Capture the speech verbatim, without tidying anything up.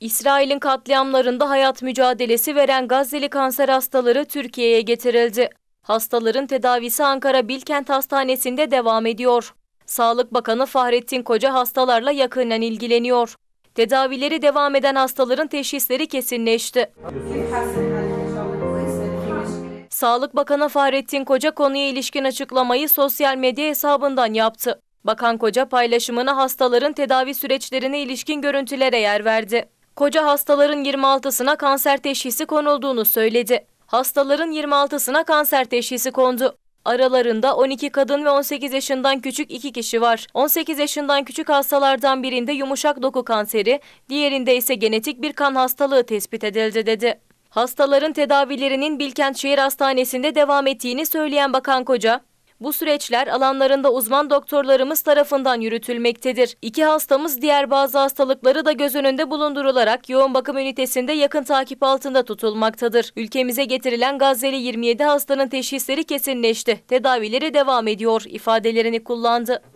İsrail'in katliamlarında hayat mücadelesi veren Gazze'li kanser hastaları Türkiye'ye getirildi. Hastaların tedavisi Ankara Bilkent Hastanesi'nde devam ediyor. Sağlık Bakanı Fahrettin Koca hastalarla yakından ilgileniyor. Tedavileri devam eden hastaların teşhisleri kesinleşti. Sağlık Bakanı Fahrettin Koca konuya ilişkin açıklamayı sosyal medya hesabından yaptı. Bakan Koca paylaşımına hastaların tedavi süreçlerine ilişkin görüntülere yer verdi. Koca hastaların yirmi altısına kanser teşhisi konulduğunu söyledi. Hastaların yirmi altısına kanser teşhisi kondu. Aralarında on iki kadın ve on sekiz yaşından küçük iki kişi var. on sekiz yaşından küçük hastalardan birinde yumuşak doku kanseri, diğerinde ise genetik bir kan hastalığı tespit edildi dedi. Hastaların tedavilerinin Bilkent Şehir Hastanesi'nde devam ettiğini söyleyen Bakan Koca, bu süreçler alanlarında uzman doktorlarımız tarafından yürütülmektedir. İki hastamız diğer bazı hastalıkları da göz önünde bulundurularak yoğun bakım ünitesinde yakın takip altında tutulmaktadır. Ülkemize getirilen Gazze'li yirmi yedi hastanın teşhisleri kesinleşti. Tedavileri devam ediyor ifadelerini kullandı.